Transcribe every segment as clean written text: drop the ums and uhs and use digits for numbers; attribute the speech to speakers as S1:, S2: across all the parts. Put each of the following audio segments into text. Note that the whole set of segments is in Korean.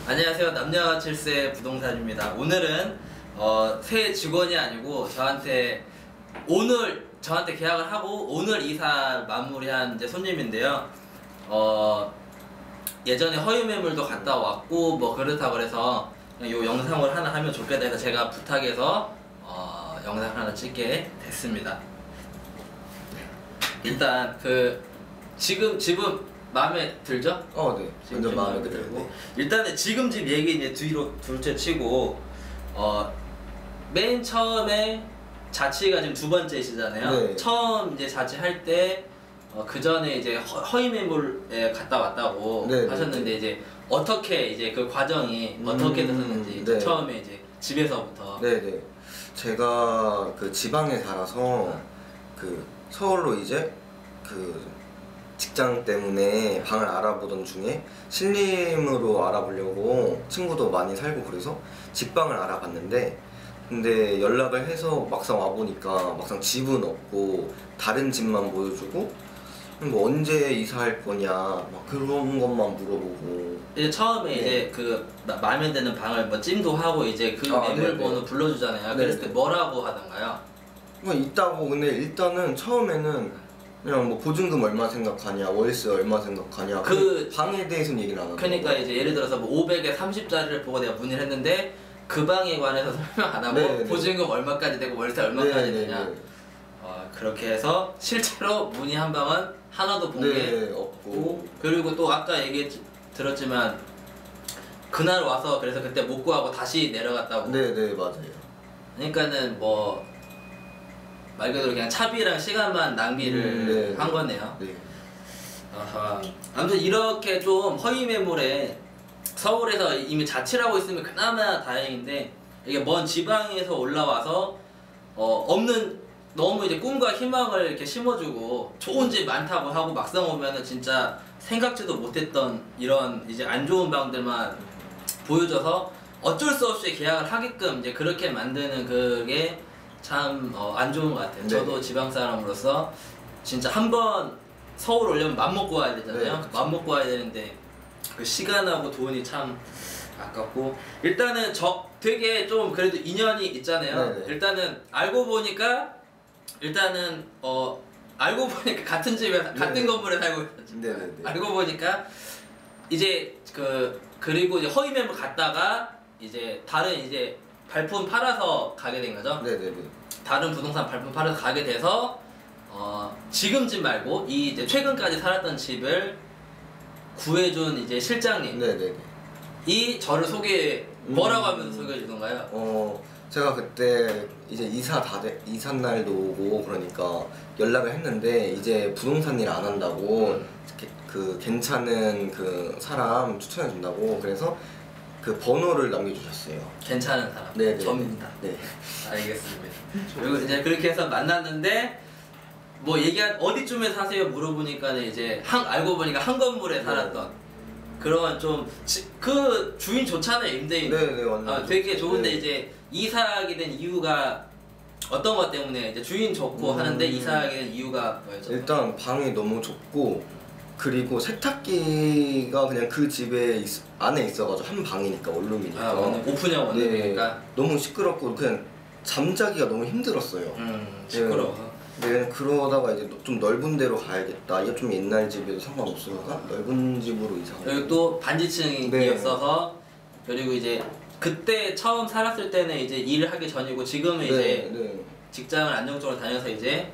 S1: 안녕하세요. 남녀 7세 부동산입니다. 오늘은 새 직원이 아니고 오늘 저한테 계약을 하고 오늘 이사 마무리한 이제 손님인데요. 예전에 허위 매물도 갔다 왔고 뭐 그렇다고 그래서 이 영상을 하나 하면 좋겠다 해서 제가 부탁해서 영상 하나 찍게 됐습니다. 일단 지금 집은 마음에 들죠?
S2: 네. 완전 마음에 들고.
S1: 일단은 지금 집 얘기 이제 둘째 치고 맨 처음에 자취가 지금 두 번째시잖아요.
S2: 네.
S1: 처음 이제 자취할 때 그 전에 이제 허위 매물에 갔다 왔다고
S2: 네,
S1: 하셨는데
S2: 네.
S1: 이제 어떻게 이제 그 과정이 어떻게 됐었는지
S2: 네.
S1: 처음에 이제 집에서부터.
S2: 네네. 제가 그 지방에 살아서 서울로 이제 직장 때문에 방을 알아보던 중에 신림으로 알아보려고 친구도 많이 살고 그래서 집방을 알아봤는데, 근데 연락을 해서 막상 와보니까 막상 집은 없고 다른 집만 보여주고 뭐 언제 이사할 거냐 막 그런 것만 물어보고.
S1: 이제 처음에
S2: 네.
S1: 이제 마음에 드는 방을 뭐 찜도 하고 이제 매물 번호 불러주잖아요. 그랬을 때 뭐라고 하던가요?
S2: 뭐 있다고. 근데 일단은 처음에는 그냥 뭐 보증금 얼마 생각하냐, 월세 얼마 생각하냐, 방에 대해서는 얘기를 안 하고.
S1: 그러니까 이제 예를 들어서 뭐 500에 30짜리를 보고 내가 문의를 했는데 그 방에 관해서 설명 안 하고
S2: 네네.
S1: 보증금 얼마까지 되고 월세 얼마까지
S2: 네네네.
S1: 되냐. 그렇게 해서 실제로 문의한 방은 하나도 본 게
S2: 없고.
S1: 그리고 또 아까 들었지만 그날 와서 그래서 그때 못 구하고 다시 내려갔다고.
S2: 네네, 맞아요.
S1: 그러니까는 뭐 말 그대로 그냥 차비랑 시간만 낭비를 한 거네요.
S2: 네.
S1: 아하. 아무튼 이렇게 좀 허위 매물에 서울에서 이미 자취를 하고 있으면 그나마 다행인데, 이게 먼 지방에서 올라와서 없는 너무 이제 꿈과 희망을 이렇게 심어주고 좋은 집 많다고 하고 막상 오면은 진짜 생각지도 못했던 이런 이제 안 좋은 방들만 보여줘서 어쩔 수 없이 계약을 하게끔 이제 그렇게 만드는 그게 참 안 좋은 것 같아요.
S2: 네.
S1: 저도 지방 사람으로서 진짜 한번 서울 오려면 맘먹고 와야 되잖아요.
S2: 네,
S1: 맘먹고 와야 되는데 그 시간하고 돈이 참 아깝고. 일단은 되게 좀 그래도 인연이 있잖아요.
S2: 네네.
S1: 일단은 알고 보니까 같은 집에 같은 건물에 살고 있었죠.
S2: 네네네.
S1: 알고 보니까 이제 그리고 이제 허위 매물 갔다가 이제 다른 이제 발품 팔아서 가게 된 거죠.
S2: 네네네.
S1: 다른 부동산 발품 팔아서 가게 돼서 지금 집 말고 이제 최근까지 살았던 집을 구해준 이제 실장님.
S2: 네네네.
S1: 이 저를 뭐라고 하면서 소개해 주던가요?
S2: 제가 그때 이제 이사 날도 오고 그러니까 연락을 했는데 이제 부동산 일 안 한다고 괜찮은 사람 추천해 준다고, 그래서 그 번호를 남겨주셨어요.
S1: 괜찮은 사람.
S2: 네.
S1: 접니다.
S2: 네.
S1: 알겠습니다. 그리고 이제 그렇게 해서 만났는데 뭐 어디쯤에 사세요 물어보니까 이제 알고 보니까 한 건물에 살았던 그런 그 주인 좋잖아요, 임대인.
S2: 네네, 완전.
S1: 되게 좋은데
S2: 네.
S1: 이제 이사하게 된 이유가 어떤 것 때문에 이제 주인 좋고 하는데 이사하게 된 이유가 뭐였죠?
S2: 일단 방이 너무 좁고, 그리고 세탁기가 그냥 그 집에 안에 있어가지고 한 방이니까 원룸이니까.
S1: 오픈형 원룸이니까.
S2: 네, 너무 시끄럽고 그냥 잠자기가 너무 힘들었어요.
S1: 시끄러워.
S2: 네, 그러다가 이제 좀 넓은 데로 가야겠다. 이게 좀 옛날 집에도 상관없으니까 넓은 집으로 이사.
S1: 그리고 또 반지층이었어서. 그리고 이제 그때 처음 살았을 때는 이제 일을 하기 전이고 지금은 이제 직장을 안정적으로 다녀서 이제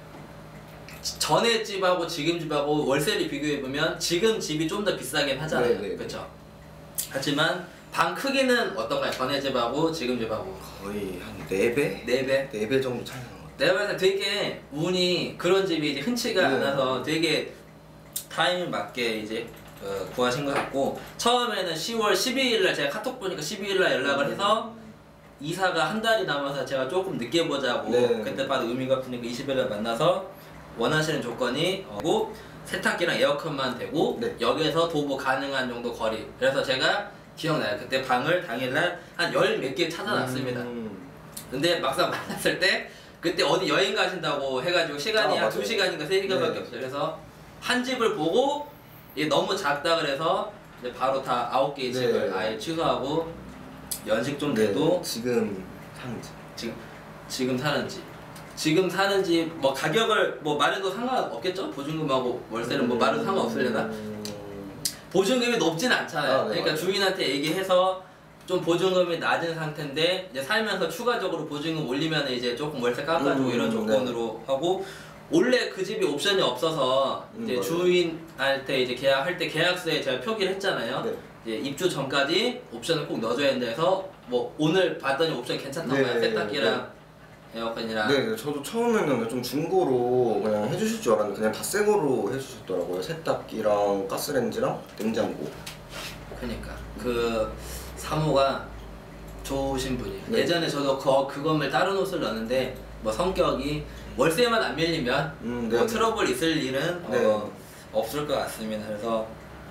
S1: 전에 집하고 지금 집하고 월세를 비교해보면 지금 집이 좀 더 비싸긴 하잖아요. 그렇죠? 하지만 방 크기는 어떤가요? 전에 집하고 지금 집하고
S2: 거의 한 4배?
S1: 4배?
S2: 4배 정도 차이 나는 것 같아요.
S1: 내가 봤을 때 되게 운이 그런 집이 이제 흔치가 않아서 되게 타이밍 맞게 이제 구하신 것 같고, 처음에는 10월 12일날 제가 카톡 보니까 12일날 연락을 해서 이사가 한 달이 남아서 제가 조금 늦게 보자고 그때 봐도 의미가 없으니까 20일날 만나서 원하시는 조건이 세탁기랑 에어컨만 되고 역에서 도보 가능한 정도 거리. 그래서 제가 기억나요. 그때 방을 당일날 한 열 몇 개 찾아놨습니다. 근데 막상 만났을 때 그때 어디 여행 가신다고 해가지고 시간이 한 2시간인가 3시간밖에 없어요. 그래서 한 집을 보고 이게 너무 작다 그래서 이제 바로 다 9개의 집을
S2: 네.
S1: 아예 취소하고 연식 좀
S2: 네,
S1: 돼도
S2: 지금 사는 집.
S1: 지금 사는 집. 지금 사는 집 뭐 가격을 뭐 말해도 상관없겠죠? 보증금하고 월세는 뭐 말해도 상관없으려나? 보증금이 높진 않잖아요.
S2: 네,
S1: 그러니까
S2: 맞아요.
S1: 주인한테 얘기해서 좀 보증금이 낮은 상태인데 이제 살면서 추가적으로 보증금 올리면 이제 조금 월세 깎아주고 이런 조건으로 하고 원래 그 집이 옵션이 없어서 이제
S2: 맞아요.
S1: 주인한테 이제 계약할 때 계약서에 제가 표기를 했잖아요.
S2: 네.
S1: 이제 입주 전까지 옵션을 꼭 넣어줘야 된다 해서 뭐 오늘 봤더니 옵션 괜찮던가요?
S2: 네,
S1: 세탁기랑 에어컨이랑.
S2: 네, 저도 처음에는 좀 중고로 그냥 해주실 줄 알았는데 그냥 다 새 거로 해주셨더라고요. 세탁기랑 가스레인지랑 냉장고.
S1: 그러니까 그 사모가 좋으신 분이에요.
S2: 네.
S1: 예전에 저도 그 건물 다른 옷을 넣었는데 뭐 성격이 월세만 안 밀리면
S2: 네.
S1: 뭐 트러블 있을 일은
S2: 네.
S1: 없을 것 같습니다. 그래서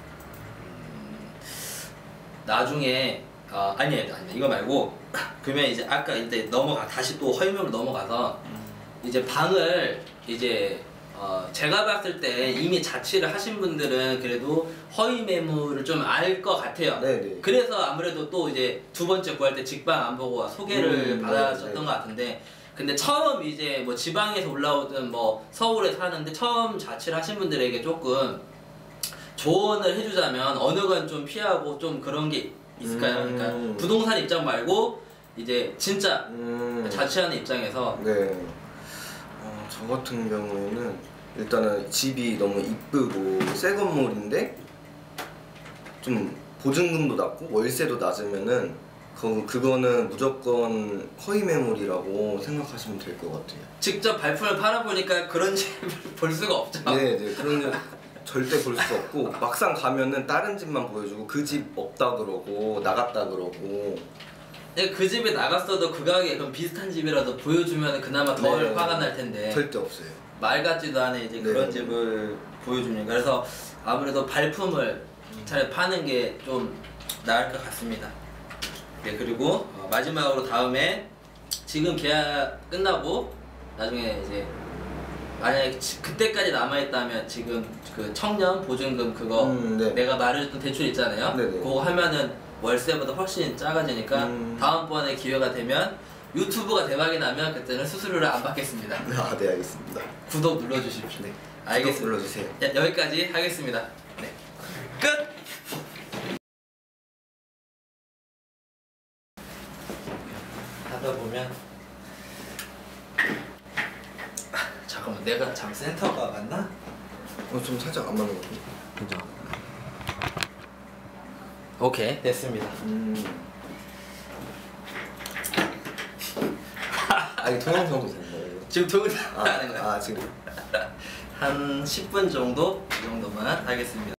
S1: 나중에 아니에요. 이거 말고 그러면 이제 아까 이제 다시 또 허위매물 넘어가서 이제 방을 이제 제가 봤을 때 이미 자취를 하신 분들은 그래도 허위 매물을 좀 알 것 같아요.
S2: 네네.
S1: 그래서 아무래도 또 이제 두 번째 구할 때 직방 안 보고 소개를 받아줬던
S2: 네네.
S1: 것 같은데, 근데 처음 이제 뭐 지방에서 올라오든 뭐 서울에 사는데 처음 자취를 하신 분들에게 조금 조언을 해주자면 어느 건 좀 피하고 좀 그런 게 있을까요? 그러니까 부동산 입장 말고 이제 진짜 자취하는 입장에서.
S2: 네. 저 같은 경우에는 일단은 집이 너무 이쁘고 새 건물인데 좀 보증금도 낮고 월세도 낮으면은 그거는 무조건 허위 매물이라고 생각하시면 될 것 같아요.
S1: 직접 발품을 팔아보니까 그런 집을 볼 수가 없죠.
S2: 네, 그런 집 절대 볼 수 없고 막상 가면은 다른 집만 보여주고 그 집 없다 그러고 나갔다 그러고.
S1: 그 집에 나갔어도 그 가격에 그럼 비슷한 집이라도 보여주면 그나마 덜
S2: 네.
S1: 화가 날 텐데
S2: 절대 없어요.
S1: 말 같지도 않은 이제 그런 집을 보여주니까. 그래서 아무래도 발품을 잘 파는 게 좀 나을 것 같습니다. 네, 그리고 마지막으로 다음에 지금 계약 끝나고 나중에 이제 만약에 그때까지 남아있다면 지금 그 청년 보증금 그거
S2: 네.
S1: 내가 말해줬던 대출 있잖아요.
S2: 네네.
S1: 그거 하면은 월세보다 훨씬 작아지니까 다음번에 기회가 되면 유튜브가 대박이 나면 그때는 수수료를 안 받겠습니다.
S2: 아, 네, 알겠습니다.
S1: 구독 눌러주십시오.
S2: 네.
S1: 알겠습니다.
S2: 구독 눌러주세요.
S1: 여기까지 하겠습니다. 네. 끝! 하다 보면 잠깐만, 내가 참 센터가 맞나?
S2: 좀 살짝 안 맞는 것 같아요.
S1: 그죠. 오케이, 됐습니다.
S2: 아니 동영상도 되는 거예요?
S1: 지금 동영상 하는 거야.
S2: 지금.
S1: 한 10분 정도 이 정도만 하겠습니다.